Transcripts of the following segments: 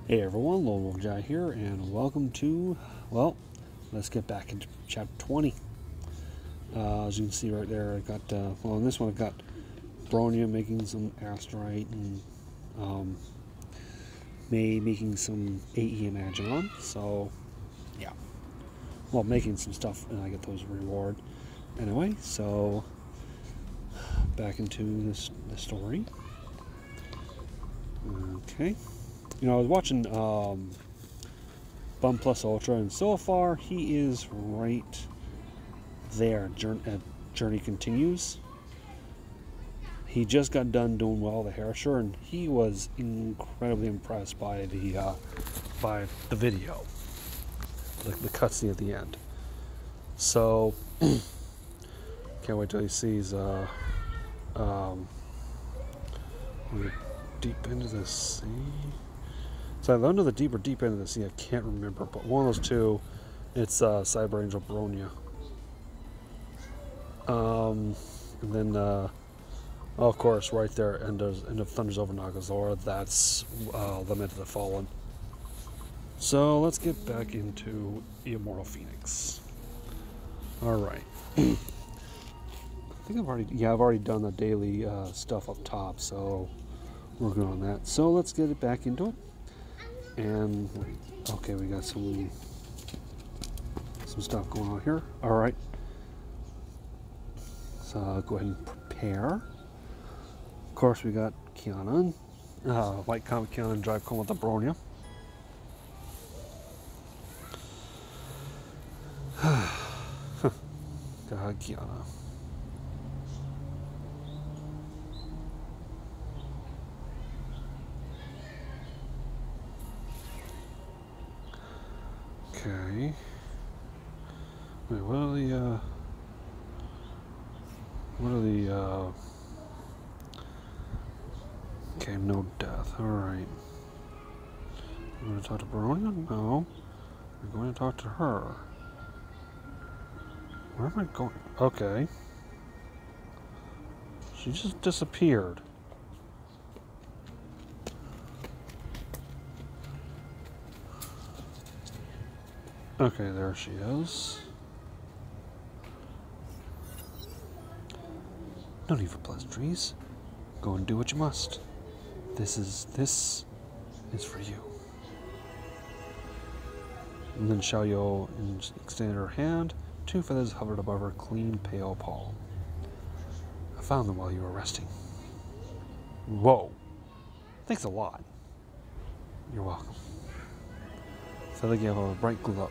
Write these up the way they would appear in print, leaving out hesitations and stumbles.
Hey everyone, Lone Wolf Guy here, and welcome to, well, let's get back into chapter 20. As you can see right there, I got, in this one I got Bronya making some asterite and May making some AE Imaginon, so, yeah. Well, making some stuff, and I get those reward. Anyway, so, back into the story. Okay. You know, I was watching Bum Plus Ultra, and so far he is right there. Journey continues. He just got done doing well the Herrscher, and he was incredibly impressed by the video, the cutscene at the end. So can't wait till he sees deep into the sea. So I learned of the deep end of the sea, I can't remember, but one of those two, it's Cyber Angel Bronya. And then, of course, right there, end of Thunders over Nagazora, that's Lament of the Fallen. So let's get back into Immortal Phoenix. Alright. I think I've already done the daily stuff up top, so we're good on that. So let's get it back into it. And okay, we got some stuff going on here. All right, so I'll go ahead and prepare. Of course, we got Kiana, White Comet Kiana, and Drive Cone with the Bronya. God, Kiana. Okay. Wait, what are the okay, no death. Alright. I'm going to talk to Bronya? No. We're going to talk to her. Where am I going? Okay. She just disappeared. Okay, there she is. No need for pleasantries. Go and do what you must. This is for you. And then Xiaoyo extended her hand. 2 feathers hovered above her clean, pale palm. I found them while you were resting. Whoa. Thanks a lot. You're welcome. Feather gave off a bright glow.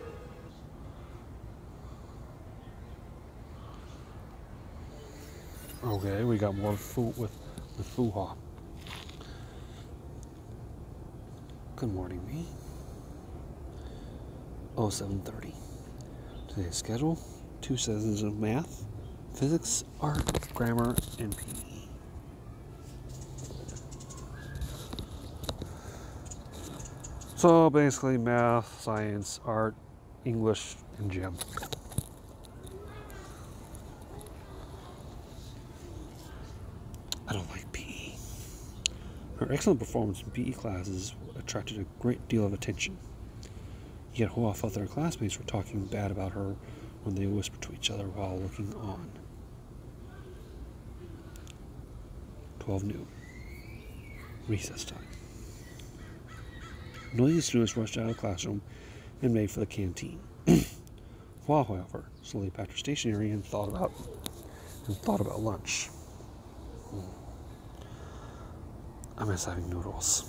Okay, we got more food with Fu Hua. Good morning, me. 0730. Today's schedule: 2 sessions of math, physics, art, grammar, and PE. So basically math, science, art, English, and gym. I don't like PE. Her excellent performance in PE classes attracted a great deal of attention. Yet Hua felt that her classmates were talking bad about her when they whispered to each other while looking on. 12 noon. Recess time. Noisy students rushed out of the classroom and made for the canteen. Hua, however, slowly packed her stationery and thought about lunch. I miss having noodles.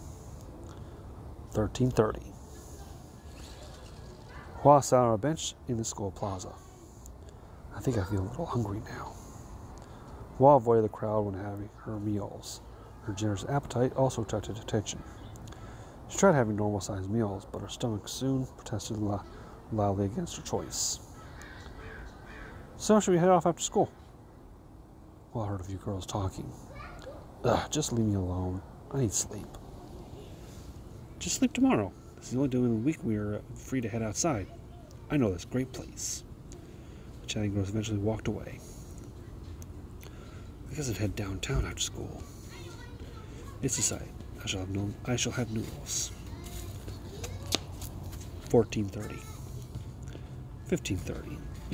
13:30. Hua sat on a bench in the school plaza. I think I feel a little hungry now. Hua avoided the crowd when having her meals. Her generous appetite also attracted attention. She tried having normal-sized meals, but her stomach soon protested loudly against her choice. So should we head off after school? Well, I heard a few girls talking. Ugh, just leave me alone. I need sleep. Just sleep tomorrow. This is the only day in the week we are free to head outside. I know this great place. The chatting girls eventually walked away. I guess I'd head downtown after school. It's decided. I shall have noodles. 1430. 1530.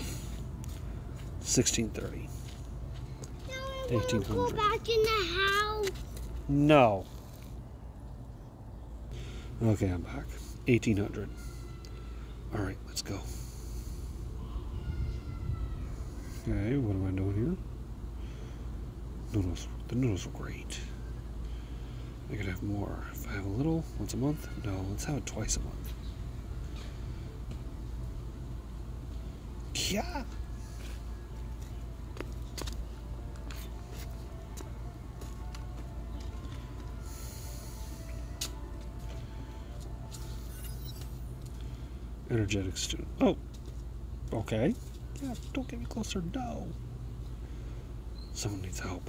1630. 1800. Go back in the house. No. Okay, I'm back. 1800. All right, let's go. Okay, what am I doing here? Noodles. The noodles are great. I could have more. If I have a little, once a month? No, let's have it twice a month. Yeah. Energetic student. Oh, okay. Yeah, don't get me closer. No. Someone needs help.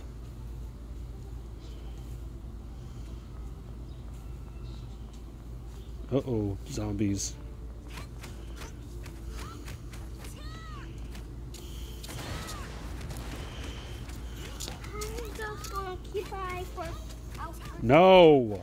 Uh-oh, zombies. I'm just gonna keep an eye for outside. No.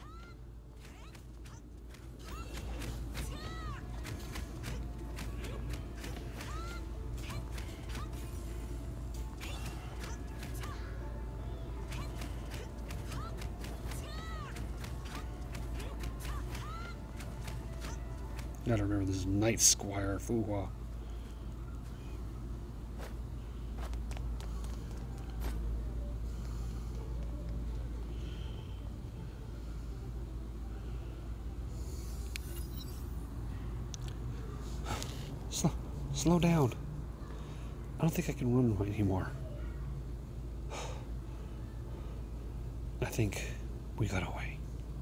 Gotta remember this is Night Squire Fu Hua. Slow down. I don't think I can run anymore. I think we got away.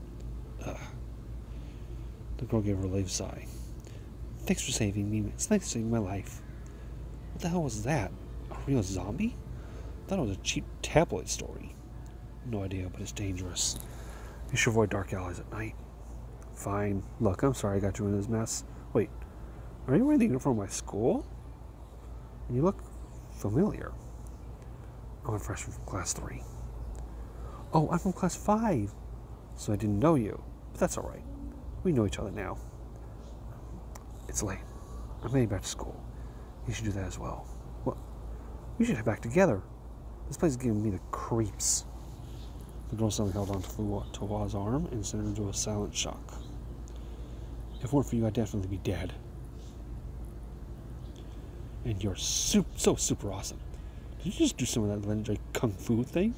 The girl gave a relieved sigh. Thanks for saving me. It's nice saving my life. What the hell was that? A real zombie? I thought it was a cheap tabloid story. No idea, but it's dangerous. You should avoid dark alleys at night. Fine. Look, I'm sorry I got you in this mess. Wait, are you wearing the uniform of my school? You look familiar. I'm a freshman from class 3. Oh, I'm from class 5. So I didn't know you. But that's alright. We know each other now. It's late. I'm heading back to school. You should do that as well. Well, we should head back together. This place is giving me the creeps. The girl suddenly held on to Fu Hua's arm and sent her into a silent shock. If it weren't for you, I'd definitely be dead. And you're so super awesome. Did you just do some of that legendary kung fu thing?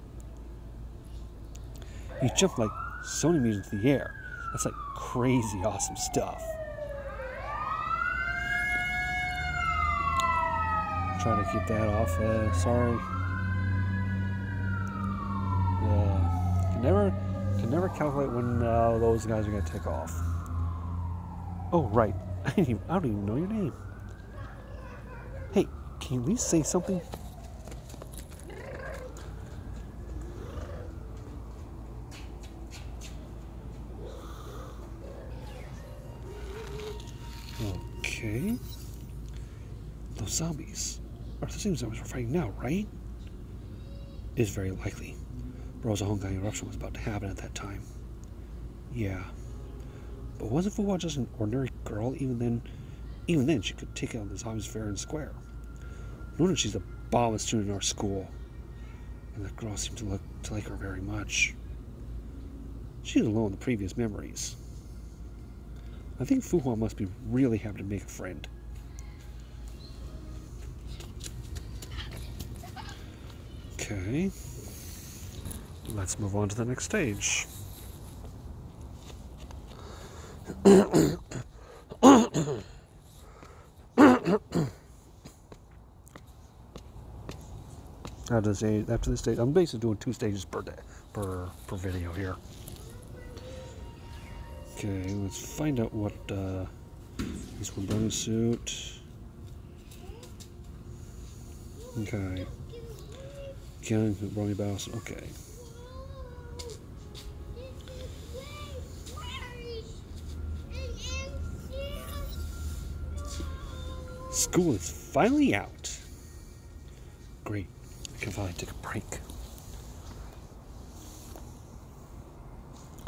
You jumped like so many meters into the air. That's like crazy awesome stuff. Trying to keep that off. Sorry. Can never calculate when those guys are gonna take off. Oh right, I don't even know your name. Hey, can you at least say something? Okay. Those zombies are the same zombies we're fighting now, right? It's very likely. Bro's Honkai eruption was about to happen at that time. Yeah. But wasn't Fu Hua just an ordinary girl? Even then, she could take out the zombies fair and square. No wonder she's the bomb student in our school. And that girl seemed to like her very much. She was alone in the previous memories. I think Fu Hua must be really happy to make a friend. Okay. Let's move on to the next stage. After this stage, I'm basically doing 2 stages per day, per video here. Okay, let's find out what this one bonus suit. Okay. Ken, Brony Bass. Okay. School is finally out. Great. I can finally take a break.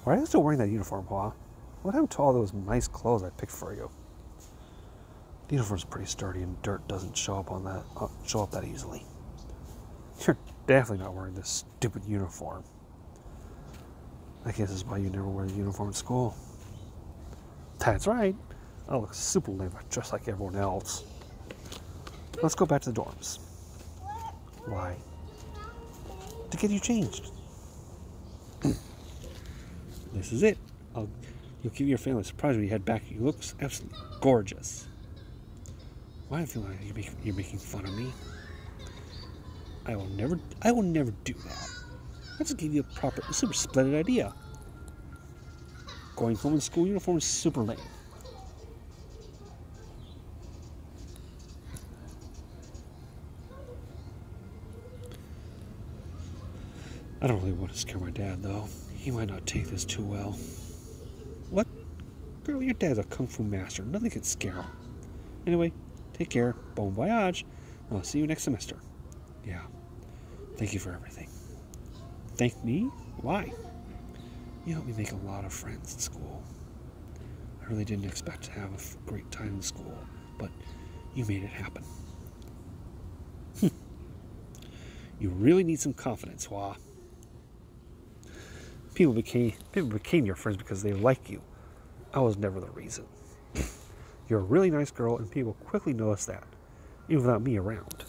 Why are you still wearing that uniform, Hua? What happened to all those nice clothes I picked for you? The uniform's pretty sturdy, and dirt doesn't show up that easily. You're definitely not wearing this stupid uniform. I guess that's why you never wear the uniform at school. That's right. I look super lame, just like everyone else. Let's go back to the dorms. Why? To get you changed. This is it. You'll give your family a surprise when you head back. You look absolutely gorgeous. Why do I feel like you're making fun of me? I will never do that. Let's give you a super splendid idea. Going home in school uniform is super lame. I don't really want to scare my dad, though. He might not take this too well. What? Girl, your dad's a kung fu master. Nothing can scare him. Anyway, take care. Bon voyage. I'll see you next semester. Yeah. Thank you for everything. Thank me? Why? You helped me make a lot of friends in school. I really didn't expect to have a great time in school, but you made it happen. You really need some confidence, Hua. People became your friends because they like you. I was never the reason. You're a really nice girl, and people quickly notice that, even without me around.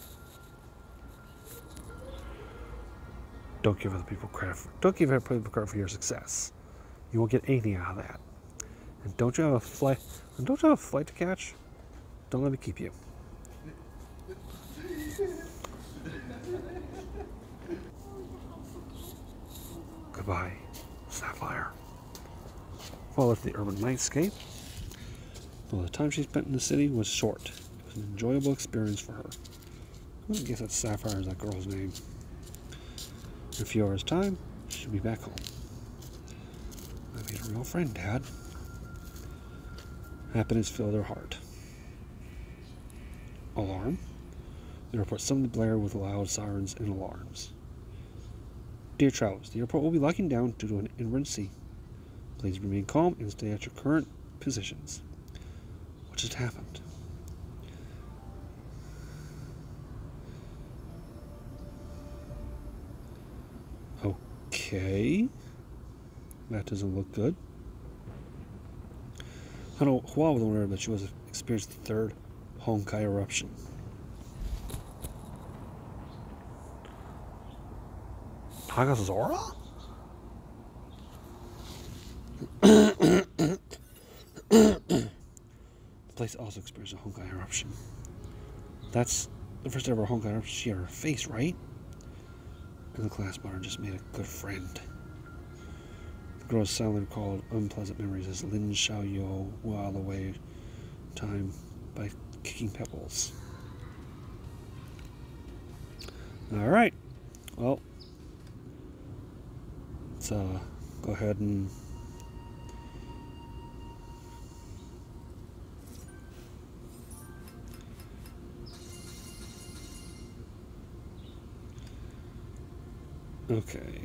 Don't give other people credit for your success. You won't get anything out of that. And don't you have a flight to catch? Don't let me keep you. Goodbye, Sapphire. Well, if the urban nightscape, well, the time she spent in the city was short. It was an enjoyable experience for her. I guess that Sapphire is that girl's name. In a few hours' time, she'll be back home. I made a real friend, Dad. Happiness filled her heart. Alarm. The airport suddenly blared with loud sirens and alarms. Dear travelers, the airport will be locking down due to an emergency. Please remain calm and stay at your current positions. What just happened? Okay. That doesn't look good. I know Hua was aware that she was experiencing the third Honkai eruption. Taga's aura? The place also experienced a Honkai eruption. That's the first ever Honkai eruption she had on her face, right? And the class bar just made a good friend. The girl silently recalled unpleasant memories as Lin Xiaoyo while away time by kicking pebbles. Alright. Well, let's go ahead and okay.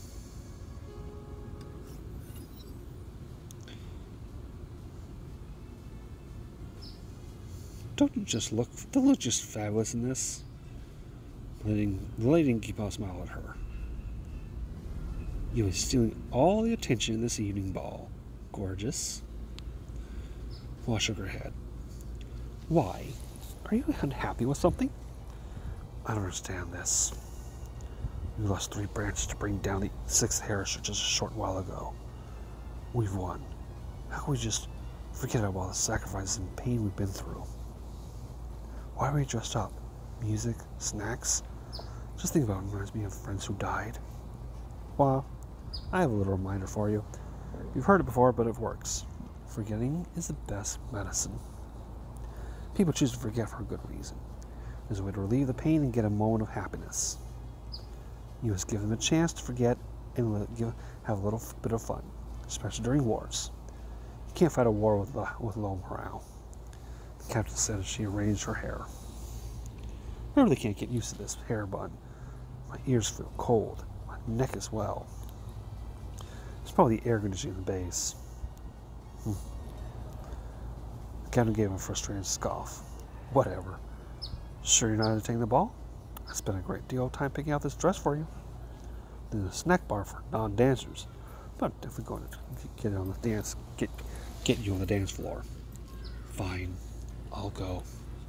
Don't look just fabulous in this? The lady didn't keep on smiling at her. You were stealing all the attention in this evening ball. Gorgeous. Hua shook her head. Why? Are you unhappy with something? I don't understand this. We lost 3 branches to bring down the 6th Heritage just a short while ago. We've won. How can we just forget about all the sacrifices and pain we've been through? Why are we dressed up? Music? Snacks? Just think about it reminds me of friends who died. Well, I have a little reminder for you. You've heard it before, but it works. Forgetting is the best medicine. People choose to forget for a good reason. There's a way to relieve the pain and get a moment of happiness. You must give them a chance to forget and have a little bit of fun, especially during wars. You can't fight a war with low morale. The captain said as she arranged her hair. I really can't get used to this hair bun. My ears feel cold, my neck as well. probably the air conditioning in the base. The captain gave him a frustrated scoff. Whatever. Sure you're not entertaining the ball? I spent a great deal of time picking out this dress for you. There's a snack bar for non-dancers. But I'm definitely going to get on the dance, get you on the dance floor. Fine, I'll go.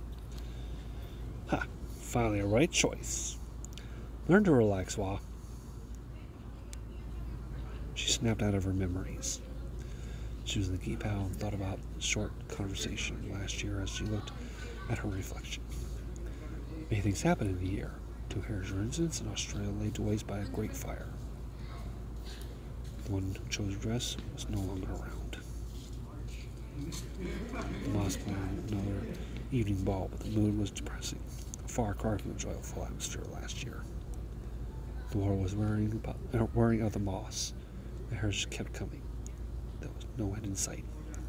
Ha! Finally a right choice. Learn to relax, Hua. She snapped out of her memories. She was in the Geepow and thought about a short conversation last year as she looked at her reflection. Many things happened in the year. 2 heritage incidents in Australia laid to waste by a great fire. The one who chose her dress was no longer around. The mosque planned another evening ball, but the mood was depressing. A far cry from the joyful atmosphere last year. The war was wearing out the moss. The heritage kept coming. There was no end in sight.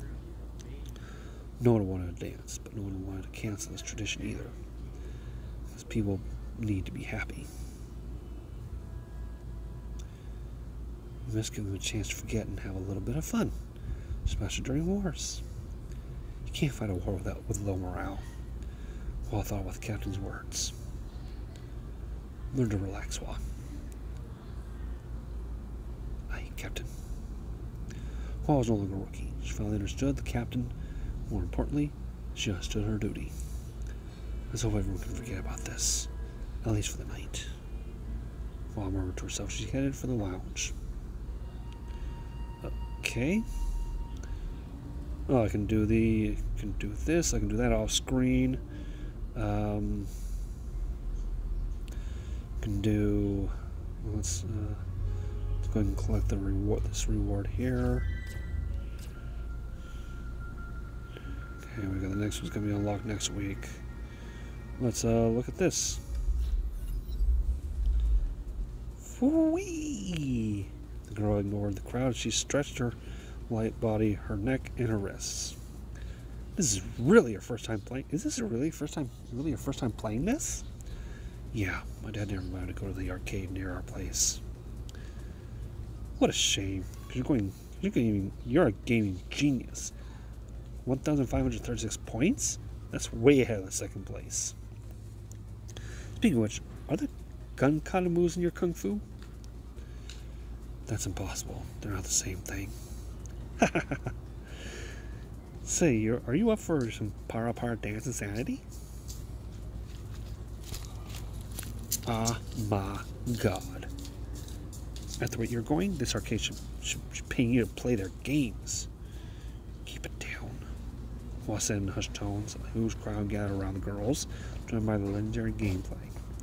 No one wanted to dance, but no one wanted to cancel this tradition either. Because people need to be happy. You must give them a chance to forget and have a little bit of fun, especially during wars. You can't fight a war with low morale. Hua thought about the captain's words. Learn to relax, Hua. Aye, Captain. Hua was no longer a rookie. She finally understood the captain. More importantly, she understood her duty. Let's hope everyone can forget about this, at least for the night. Hua murmured to herself. She headed for the lounge. Okay. Oh, I can do this. I can do that off screen. Can do. Let's go ahead and collect the reward. This reward here. Okay, we got the next one's gonna be unlocked next week. Let's look at this. Whee! The girl ignored the crowd. She stretched her light body, her neck, and her wrists. This is really your first time playing. Is this really your first time playing this? Yeah, my dad never wanted to go to the arcade near our place. What a shame. You're a gaming genius. 1,536 points? That's way ahead of the second place. Speaking of which, are there gun kata moves in your kung fu? That's impossible. They're not the same thing. Say, are you up for some para dance insanity? Ah, my God. At the rate you're going, this arcade should pay you to play their games. Keep it down. Hua said in hushed tones. A huge crowd gathered around the girls, joined by the legendary gameplay.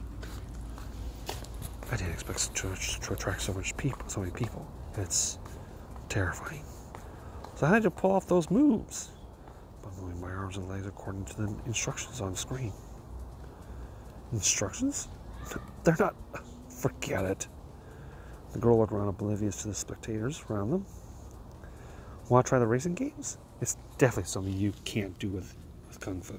I didn't expect to attract so many people. It's terrifying. So I had to pull off those moves by moving my arms and legs according to the instructions on screen. Instructions? They're not. Forget it. The girl looked around, oblivious to the spectators around them. Want to try the racing games? It's definitely something you can't do with Kung Fu.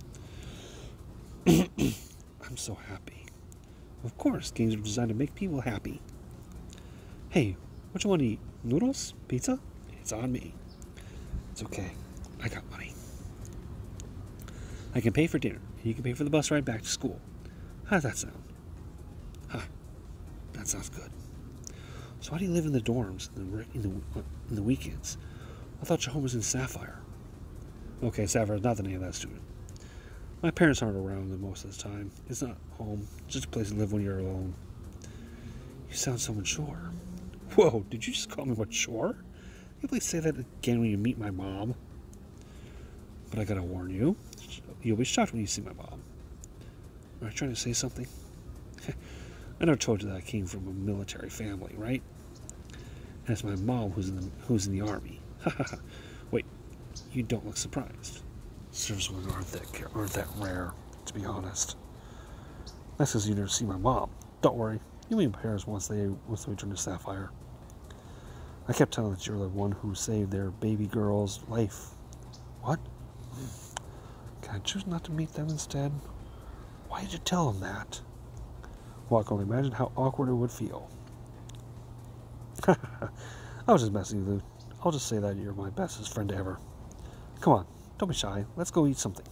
I'm so happy. Of course, games are designed to make people happy. Hey, what you want to eat? Noodles? Pizza? It's on me. It's okay. I got money. I can pay for dinner, and you can pay for the bus ride back to school. How does that sound? Huh. That sounds good. So why do you live in the dorms in the weekends? I thought your home was in Sapphire. Okay, Sapphire is not the name of that student. My parents aren't around most of the time. It's not home. It's just a place to live when you're alone. You sound so mature. Whoa, did you just call me mature? Can you please say that again when you meet my mom? But I gotta warn you, you'll be shocked when you see my mom. Are you trying to say something? I never told you that I came from a military family, right? And it's my mom who's in the army. Wait, you don't look surprised. Servicemen aren't that rare, to be honest. That's because you never see my mom. Don't worry, you'll meet my parents once they return to Sapphire. I kept telling them that you're the one who saved their baby girl's life. What? Can I choose not to meet them instead? Why did you tell them that? Well, I can only imagine how awkward it would feel. I was just messing with you. I'll just say that you're my bestest friend ever. Come on, don't be shy. Let's go eat something.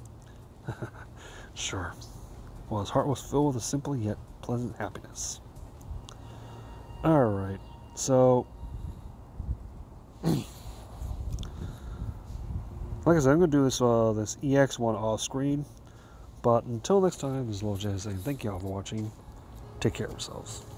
Sure. Well, his heart was filled with a simple yet pleasant happiness. Alright, so... like I said, I'm going to do this this EX1 off screen. But until next time, this is Little Jay saying thank you all for watching. Take care of yourselves.